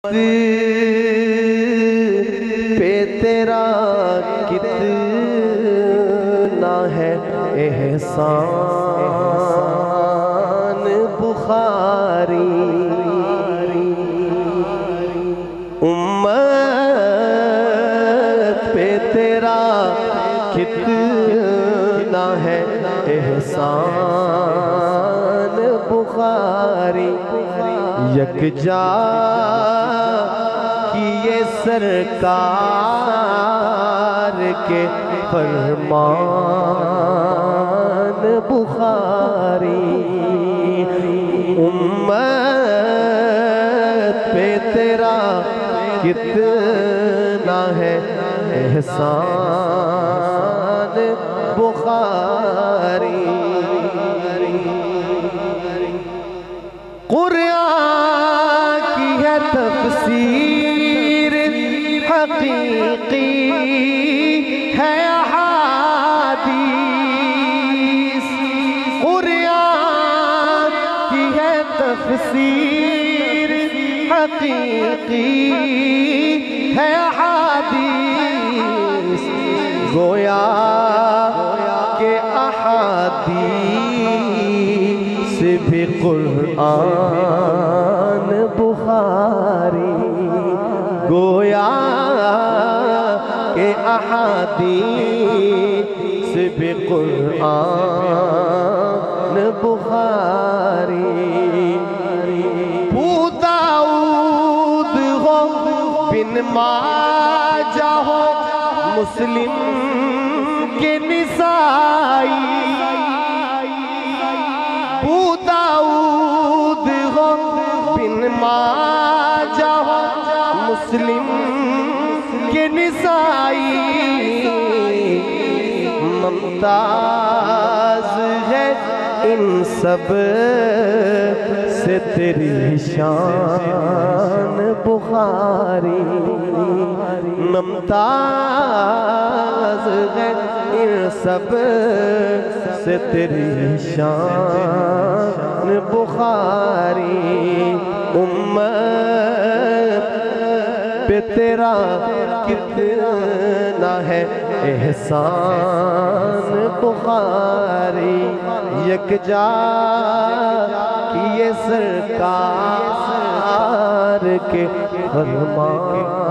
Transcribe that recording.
پہ تیرا کتنا ہے احسان بخاری، امت پہ تیرا کتنا ہے احسان بخاری، یکجا کیے سرکار کے فرمان بخاری، امت پہ تیرا کتنا ہے احسان بخاری، قرآن کی ہے تفسیر حقیقی ہے احادیث، قرآن کی ہے تفسیر حقیقی ہے احادیث، گویا کہ احادیث بھی قرآن بخاری، گویا کہ احادیث بھی قرآن بخاری، ابو داؤد ہو بن ماجہ ہو مسلم کے نسائی، ابو داؤد ہو بن ماجہ ہو مسلم کے نسائی، ممتاز ہے ان سب سے تیری شان بخاری، ممتاز ہے ان سب سے تیری شان بخاری، امت پہ تیرا کتنا ہے احسان بخاری، یکجا کیے سرکار کے فرمان